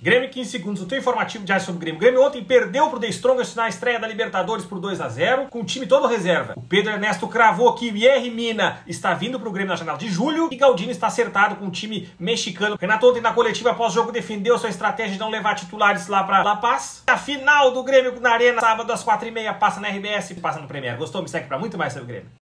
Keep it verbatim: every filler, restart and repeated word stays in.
Grêmio quinze segundos, o teu informativo diário sobre o Grêmio. O Grêmio ontem perdeu pro The Strongest na estreia da Libertadores por dois a zero, com o time todo reserva. O Pedro Ernesto cravou que o Yerry Mina está vindo pro Grêmio na janela de julho e Galdino está acertado com o time mexicano. Renato ontem na coletiva após-jogo defendeu sua estratégia de não levar titulares lá pra La Paz. A final do Grêmio na Arena, sábado às quatro e meia, passa na R B S e passa no Premier. Gostou? Me segue pra muito mais sobre o Grêmio.